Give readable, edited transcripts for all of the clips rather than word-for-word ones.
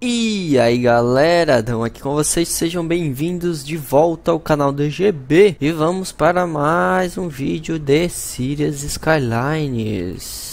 E aí galera, Adão aqui com vocês, sejam bem-vindos de volta ao canal do GB. E vamos para mais um vídeo de Cities Skylines.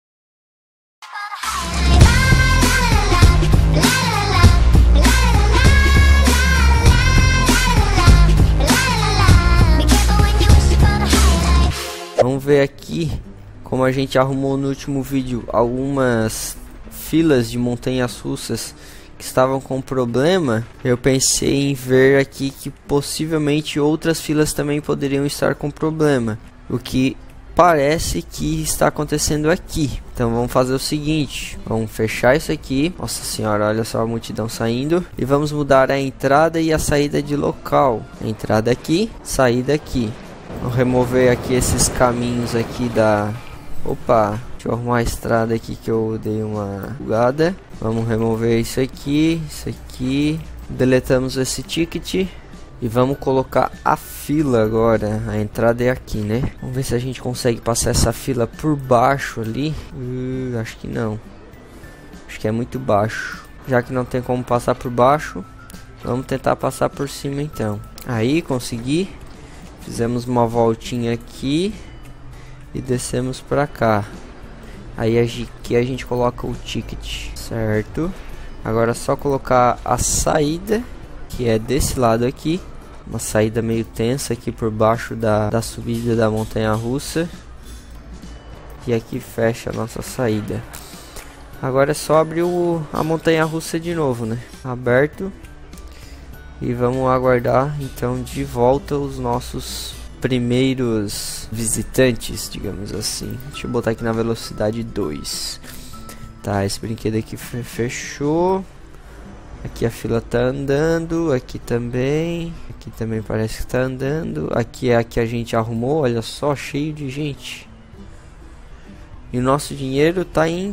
Vamos ver aqui como a gente arrumou no último vídeo algumas filas de montanhas russas que estavam com problema. Eu pensei em ver aqui que possivelmente outras filas também poderiam estar com problema, o que parece que está acontecendo aqui. Então vamos fazer o seguinte, vamos fechar isso aqui. Nossa senhora, olha só a multidão saindo. E vamos mudar a entrada e a saída de local. Entrada aqui, saída aqui. Vou remover aqui esses caminhos aqui da... Opa, deixa eu arrumar a estrada aqui que eu dei uma bugada. Vamos remover isso aqui, deletamos esse ticket e vamos colocar a fila agora. A entrada é aqui, né? Vamos ver se a gente consegue passar essa fila por baixo ali. Acho que não. Acho que é muito baixo. Já que não tem como passar por baixo, vamos tentar passar por cima então. Aí, consegui. Fizemos uma voltinha aqui e descemos pra cá. Aí aqui a gente coloca o ticket, certo? Agora é só colocar a saída, que é desse lado aqui. Uma saída meio tensa aqui por baixo da subida da montanha russa. E aqui fecha a nossa saída. Agora é só abrir a montanha russa de novo, né? Aberto. E vamos aguardar então de volta os nossos primeiros visitantes, digamos assim. Deixa eu botar aqui na velocidade 2. Tá, esse brinquedo aqui fechou. Aqui a fila tá andando, aqui também parece que tá andando. Aqui é a que a gente arrumou, olha só, cheio de gente. E o nosso dinheiro tá em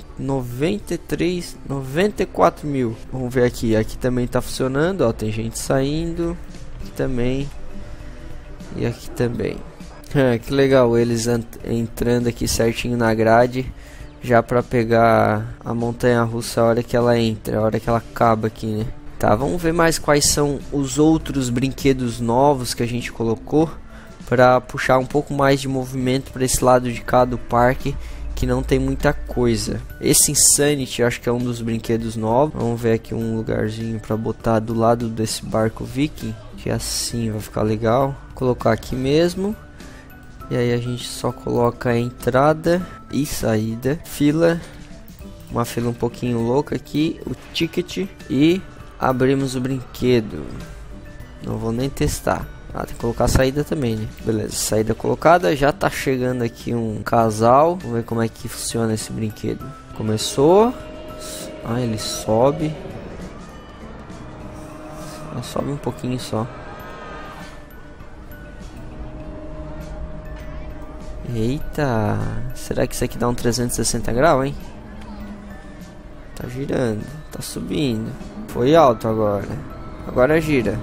94 mil. Vamos ver aqui, aqui também tá funcionando, ó, tem gente saindo. Aqui também. E aqui também. Que legal, eles entrando aqui certinho na grade, já pra pegar a montanha russa a hora que ela entra, a hora que ela acaba aqui, né? Tá, vamos ver mais quais são os outros brinquedos novos que a gente colocou, pra puxar um pouco mais de movimento pra esse lado de cá do parque, que não tem muita coisa. Esse Insanity eu acho que é um dos brinquedos novos. Vamos ver aqui um lugarzinho pra botar do lado desse barco viking, que assim vai ficar legal. Colocar aqui mesmo. E aí a gente só coloca a entrada e saída. Fila. Uma fila um pouquinho louca aqui. O ticket. E abrimos o brinquedo. Não vou nem testar. Ah, tem que colocar a saída também, né? Beleza, saída colocada. Já tá chegando aqui um casal. Vamos ver como é que funciona esse brinquedo. Começou. Ah, ele sobe. Sobe um pouquinho só. Eita, será que isso aqui dá um 360 graus, hein? Tá girando, tá subindo. Foi alto agora. Agora gira.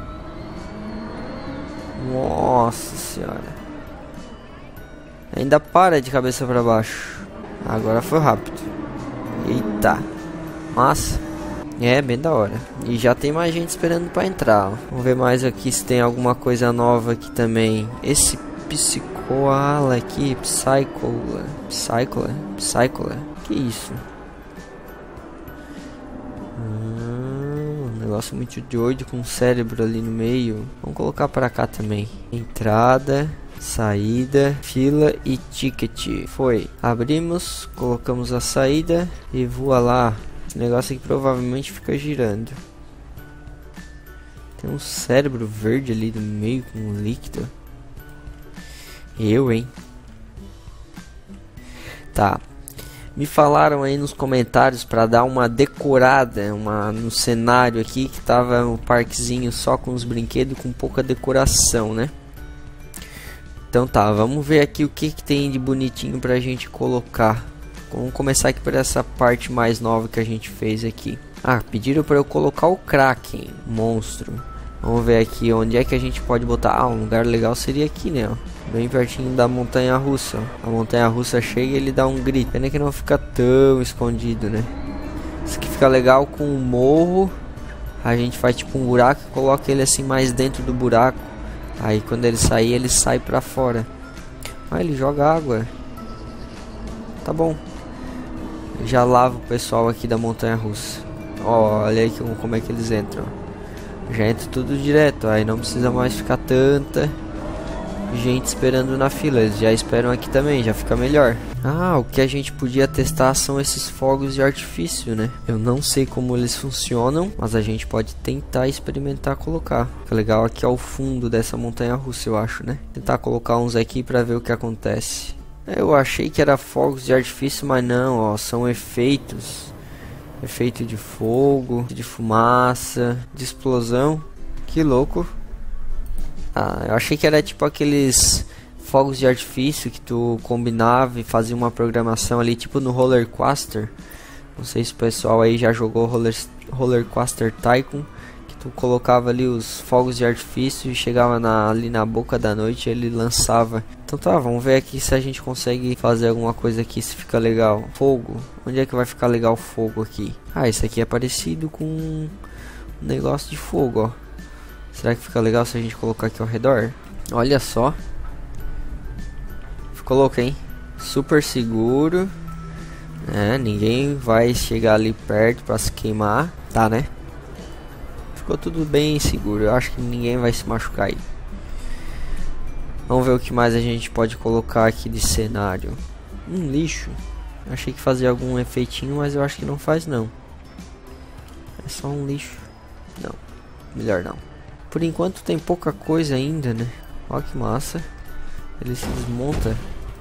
Nossa senhora. Ainda para de cabeça para baixo. Agora foi rápido. Eita. Massa. É, bem da hora. E já tem mais gente esperando para entrar, ó. Vamos ver mais aqui se tem alguma coisa nova aqui também. Esse Psicoala aqui, Psychola. Que isso? Um negócio muito doido com um cérebro ali no meio. Vamos colocar para cá também. Entrada, saída, fila e ticket. Foi. Abrimos, colocamos a saída e voa lá. Esse negócio aqui provavelmente fica girando. Tem um cérebro verde ali no meio com um líquido. Hein? Tá. Me falaram aí nos comentários para dar uma decorada no cenário aqui, que tava um parquezinho só com os brinquedos com pouca decoração, né? Então tá, vamos ver aqui o que tem de bonitinho pra gente colocar. Vamos começar aqui por essa parte mais nova que a gente fez aqui. Ah, pediram para eu colocar o Kraken, monstro. Vamos ver aqui onde é que a gente pode botar. Ah, um lugar legal seria aqui, né? Ó. Bem pertinho da montanha russa. A montanha russa chega e ele dá um grito. Pena que não fica tão escondido, né? Isso aqui fica legal com o morro. A gente faz tipo um buraco e coloca ele assim mais dentro do buraco. Aí quando ele sair, ele sai pra fora. Ah, ele joga água. Tá bom. Já lava o pessoal aqui da montanha russa. Ó, olha aí como é que eles entram. Já entra tudo direto. Aí não precisa mais ficar tanta gente esperando na fila. Eles já esperam aqui também, já fica melhor. Ah, o que a gente podia testar são esses fogos de artifício, né? Eu não sei como eles funcionam, mas a gente pode tentar experimentar colocar. Fica legal aqui ao fundo dessa montanha russa, eu acho, né? Tentar colocar uns aqui pra ver o que acontece. Eu achei que era fogos de artifício, mas não, ó, são efeitos. Efeito de fogo, de fumaça, de explosão. Que louco. Ah, eu achei que era tipo aqueles fogos de artifício que tu combinava e fazia uma programação ali, tipo no Roller Coaster. Não sei se o pessoal aí já jogou Roller Coaster Tycoon, que tu colocava ali os fogos de artifício e chegava ali na boca da noite e ele lançava. Então tá, vamos ver aqui se a gente consegue fazer alguma coisa aqui, se fica legal. Fogo, onde é que vai ficar legal o fogo aqui? Ah, esse aqui é parecido com um negócio de fogo, ó. Será que fica legal se a gente colocar aqui ao redor? Olha só. Ficou louco, hein? Super seguro. É, ninguém vai chegar ali perto pra se queimar. Tá, né? Ficou tudo bem seguro. Eu acho que ninguém vai se machucar aí. Vamos ver o que mais a gente pode colocar aqui de cenário. Lixo. Achei que fazia algum efeitinho, mas eu acho que não faz não. É só um lixo. Não, melhor não. Por enquanto tem pouca coisa ainda, né? Olha que massa. Ele se desmonta.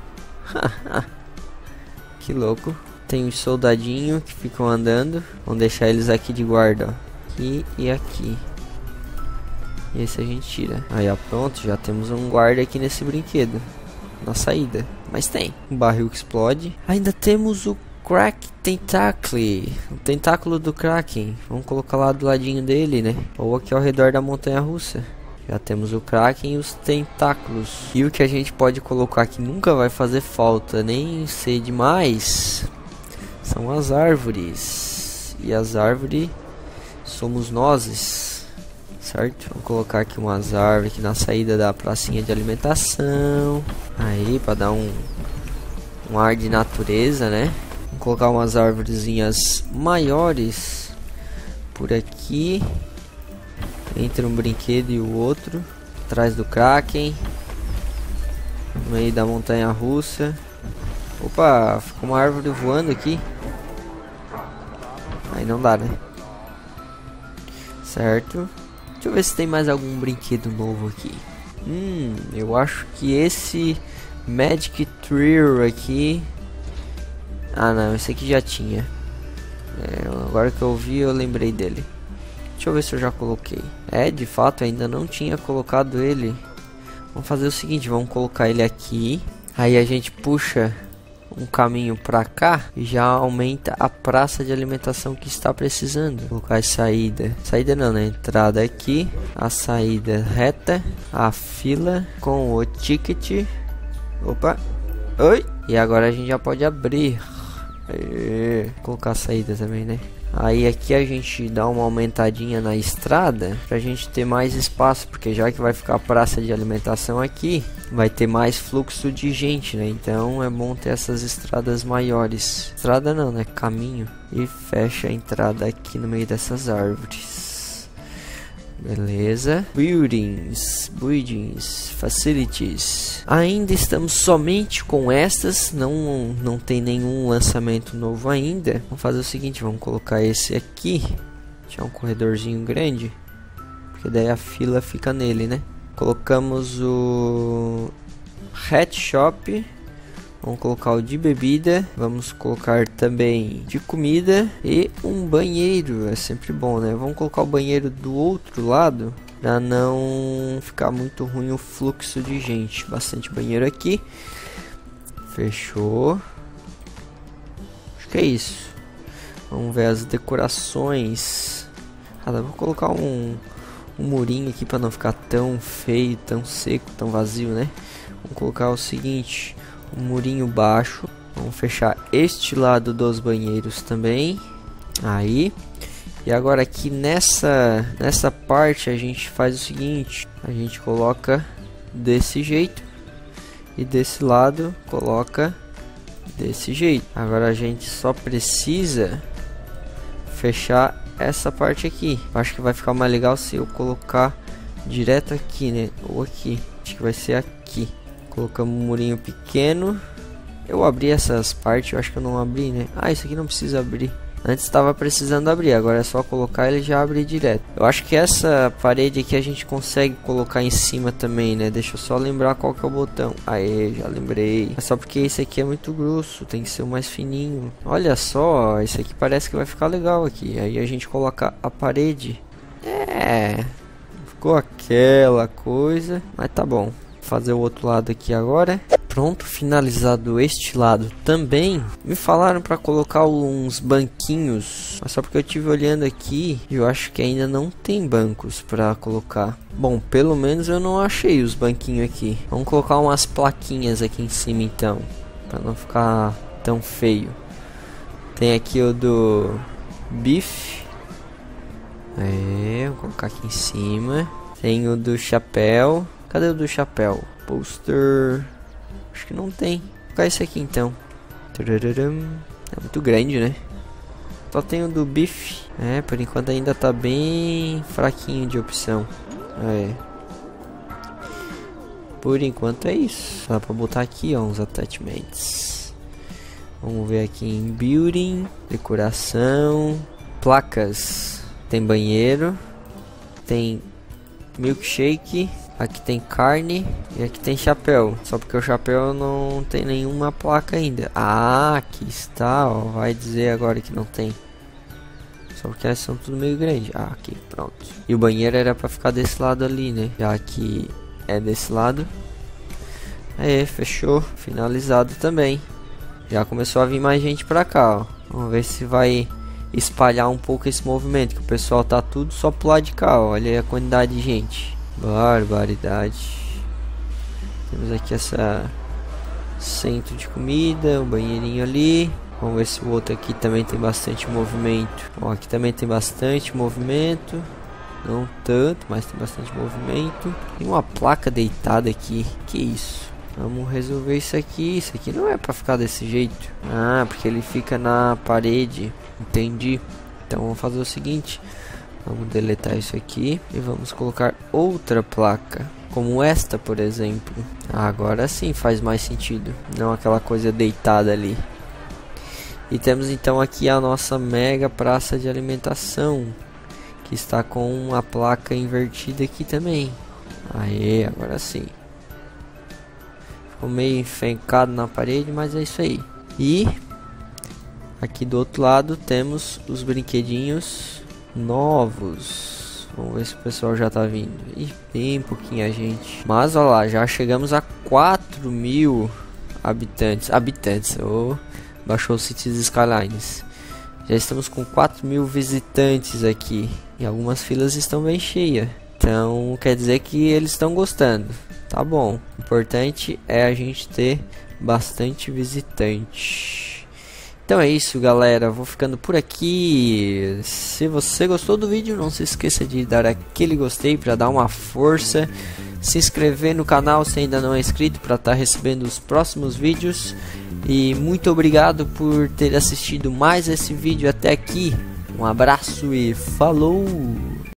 Que louco. Tem uns soldadinhos que ficam andando. Vamos deixar eles aqui de guarda, ó. Aqui e aqui. E esse a gente tira. Aí, ó, pronto. Já temos um guarda aqui nesse brinquedo. Na saída. Mas tem. Um barril que explode. Ainda temos o Crack Tentacle. O tentáculo do Kraken. Vamos colocar lá do ladinho dele, né? Ou aqui ao redor da montanha russa. Já temos o Kraken e os tentáculos. E o que a gente pode colocar que nunca vai fazer falta, nem ser demais, são as árvores. E as árvores somos nós, certo? Vamos colocar aqui umas árvores aqui na saída da pracinha de alimentação. Aí, para dar um ar de natureza, né? Vamos colocar umas árvorezinhas maiores por aqui. Entre um brinquedo e o outro. Atrás do Kraken. No meio da montanha russa. Opa, ficou uma árvore voando aqui. Aí não dá, né? Certo. Deixa eu ver se tem mais algum brinquedo novo aqui. Eu acho que esse Magic Trio aqui... Ah não, esse aqui já tinha. Agora que eu vi eu lembrei dele. Deixa eu ver se eu já coloquei. De fato ainda não tinha colocado ele. Vamos fazer o seguinte, vamos colocar ele aqui. Aí a gente puxa um caminho pra cá e já aumenta a praça de alimentação que está precisando. Vou colocar a saída. Saída não, né? Entrada aqui. A saída reta. A fila com o ticket. Opa. Oi. E agora a gente já pode abrir. Vou colocar a saída também, né? Aí aqui a gente dá uma aumentadinha na estrada pra gente ter mais espaço, porque já que vai ficar a praça de alimentação aqui, vai ter mais fluxo de gente, né? Então é bom ter essas estradas maiores. Estrada não, né? Caminho. E fecha a entrada aqui no meio dessas árvores. Beleza. Buildings, facilities. Ainda estamos somente com estas. Não tem nenhum lançamento novo ainda. Vamos fazer o seguinte, vamos colocar esse aqui. Deixar um corredorzinho grande, porque daí a fila fica nele, né? Colocamos o Hat Shop. Vamos colocar o de bebida. Vamos colocar também de comida. E um banheiro. É sempre bom, né? Vamos colocar o banheiro do outro lado, para não ficar muito ruim o fluxo de gente. Bastante banheiro aqui. Fechou. Acho que é isso. Vamos ver as decorações. Vou colocar um murinho aqui para não ficar tão feio, tão seco, tão vazio, né? Vamos colocar o seguinte... um murinho baixo. Vamos fechar este lado dos banheiros também. Aí. E agora aqui nessa parte a gente faz o seguinte. A gente coloca desse jeito. E desse lado coloca desse jeito. Agora a gente só precisa fechar essa parte aqui. Acho que vai ficar mais legal se eu colocar direto aqui, né? Ou aqui. Acho que vai ser aqui. Colocamos um murinho pequeno. Eu abri essas partes, eu acho que eu não abri, né? Ah, isso aqui não precisa abrir. Antes estava precisando abrir, agora é só colocar e ele já abre direto. Eu acho que essa parede aqui a gente consegue colocar em cima também, né? Deixa eu só lembrar qual que é o botão. Aê, já lembrei. É só porque esse aqui é muito grosso, tem que ser o mais fininho. Olha só, esse aqui parece que vai ficar legal aqui. Aí a gente coloca a parede. Ficou aquela coisa, mas tá bom. Vou fazer o outro lado aqui agora. Pronto, finalizado este lado também. Me falaram para colocar uns banquinhos, mas só porque eu tive olhando aqui e eu acho que ainda não tem bancos para colocar. Bom, pelo menos eu não achei os banquinhos aqui. Vamos colocar umas plaquinhas aqui em cima então, para não ficar tão feio. Tem aqui o do bife. Vou colocar aqui em cima. Tem o do chapéu. Cadê o do chapéu? Poster. Acho que não tem. Vou colocar esse aqui então. É muito grande, né? Só tem o do bife. Por enquanto ainda tá bem fraquinho de opção. Por enquanto é isso. Dá pra botar aqui, ó, uns attachments. Vamos ver aqui em building, decoração, placas. Tem banheiro, tem milkshake. Aqui tem carne e aqui tem chapéu. Só porque o chapéu não tem nenhuma placa ainda. Ah, aqui está, ó. Vai dizer agora que não tem. Só porque elas são tudo meio grande. Ah, aqui, pronto. E o banheiro era pra ficar desse lado ali, né? Já que é desse lado. Aí, fechou. Finalizado também. Já começou a vir mais gente pra cá, ó. Vamos ver se vai espalhar um pouco esse movimento. Que o pessoal tá tudo só pro lado de cá, ó. Olha aí a quantidade de gente. Barbaridade. Temos aqui essa centro de comida, um banheirinho ali. Vamos ver se o outro aqui também tem bastante movimento. Ó, aqui também tem bastante movimento. Não tanto, mas tem bastante movimento. Tem uma placa deitada aqui. Que isso? Vamos resolver isso aqui. Isso aqui não é pra ficar desse jeito. Ah, porque ele fica na parede. Entendi. Então vamos fazer o seguinte. Vamos deletar isso aqui e vamos colocar outra placa, como esta, por exemplo. Agora sim faz mais sentido, não aquela coisa deitada ali. E temos então aqui a nossa mega praça de alimentação, que está com a placa invertida aqui também. Aê, agora sim. Ficou meio enfencado na parede, mas é isso aí. E aqui do outro lado temos os brinquedinhos novos. Vamos ver se o pessoal já tá vindo. Ih, bem pouquinha gente. Mas olha lá, já chegamos a 4.000 habitantes. Baixou o Cities Skylines. Já estamos com 4.000 visitantes aqui. E algumas filas estão bem cheias. Então quer dizer que eles estão gostando. Tá bom. O importante é a gente ter bastante visitante. Então é isso, galera, vou ficando por aqui. Se você gostou do vídeo, não se esqueça de dar aquele gostei para dar uma força. Se inscrever no canal se ainda não é inscrito para estar recebendo os próximos vídeos. E muito obrigado por ter assistido mais esse vídeo até aqui. Um abraço e falou!